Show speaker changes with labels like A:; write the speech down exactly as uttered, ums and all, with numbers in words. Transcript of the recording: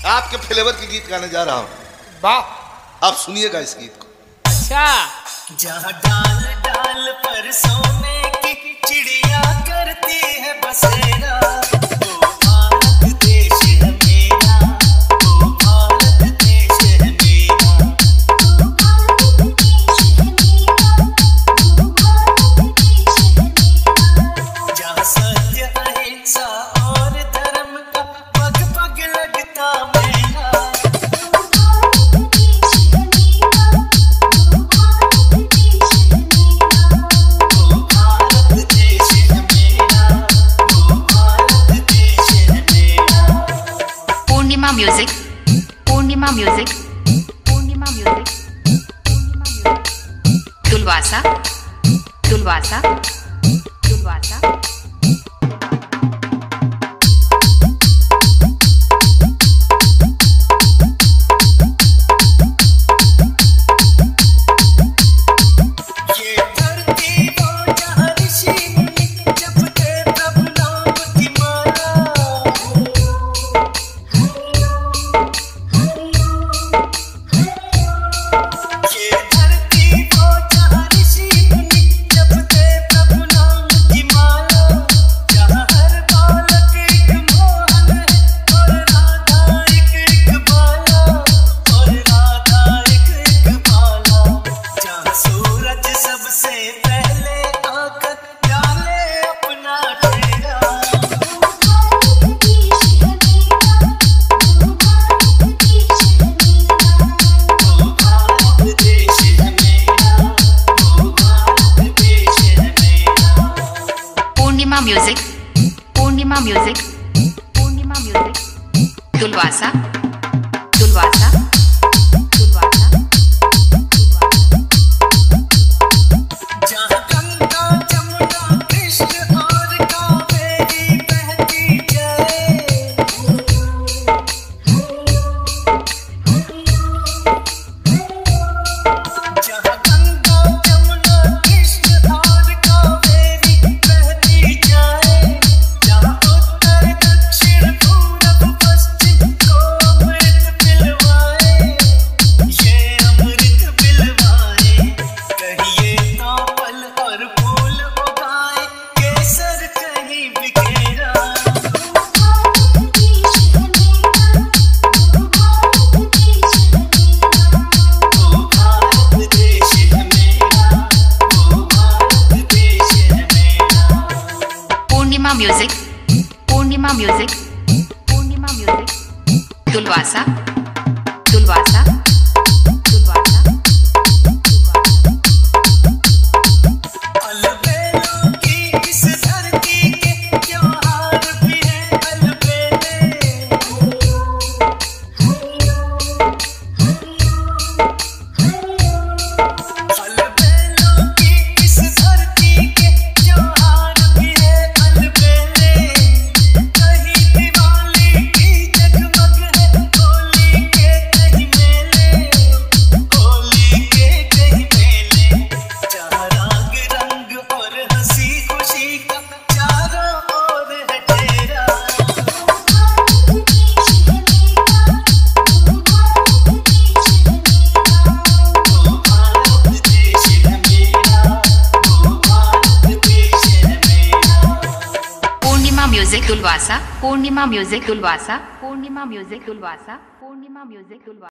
A: आपके फ्लेवर के गीत गाने जा रहा हूँ।
B: वाह,
A: आप सुनिएगा इस गीत को।
B: अच्छा।
C: जहाँ डाल डाल पर सोने की चिड़िया करती है बसेरा, वो भारत देश है मेरा, वो भारत देश है मेरा, वो भारत देश है मेरा, वो भारत देश है मेरा। जहाँ सत्य अहिंसा और धर्म का पग पग लगता मेला, वो भारत देश है मेरा, वो भारत देश है मेरा, वो भारत देश है मेरा, वो भारत देश है मेरा।
D: Purnima music, Purnima music, Purnima music, Purnima music, दुलवासा, दुलवासा, दुलवासा।
C: ये धरती वो जहाँ ऋषि मुनि जपते प्रभु नाम की माला, ये धरती वो जहाँ ऋषि मुनि जपते प्रभु नाम की माला, जहाँ हर बालक एक मोहन है और राधा एक एक बाला, और राधा एक एक बाला, जहाँ सूरज सबसे पहले आकर डाले अपना डेरा, वो भारत देश है मेरा, वो भारत देश है मेरा, वो भारत देश है मेरा, वो भारत देश है मेरा।
D: Purnima music, Purnima music, Purnima music, दुलवासा, दुलवासा, दुलवासा, दुलवासा।
C: जहाँ गंगा जमुना कृष्ण और कावेरी बहती जाए, जहाँ गंगा जमुना कृष्ण और कावेरी बहती जाए, जहाँ उत्तर दक्षिण पूरब पश्चिम को अमृत पिलवाए, ये अमृत पिलवाए, कहिए तो फल और फूल उगाए, केसर कहीं बिखेरा, वो भारत देश है मेरा, वो भारत देश है मेरा, वो भारत देश है मेरा, वो भारत देश है मेरा।
D: Purnima music, Purnima music, Purnima music, दुलवासा, दुलवासा, दुलवासा, दुलवासा।
C: अलबेलों की इस धरती के त्योहार भी हैं अलबेले, अलबेलों की इस धरती के त्योहार भी हैं अलबेले, कहीं दिवाली की जगमग है, होली के कहीं मेले, होली के कहीं मेले, जहाँ राग रंग और हंसी खुशी का चारों ओर है डेरा, वो भारत देश है मेरा, वो भारत देश है मेरा, वो भारत देश है मेरा, वो भारत देश है मेरा।
D: पूर्णिमा म्यूजिक, दुलवासा, पूर्णिमा म्यूजिक, दुलवासा, पूर्णिमा म्यूजिक, दुलवासा, पूर्णिमा म्यूजिक, दुलवासा।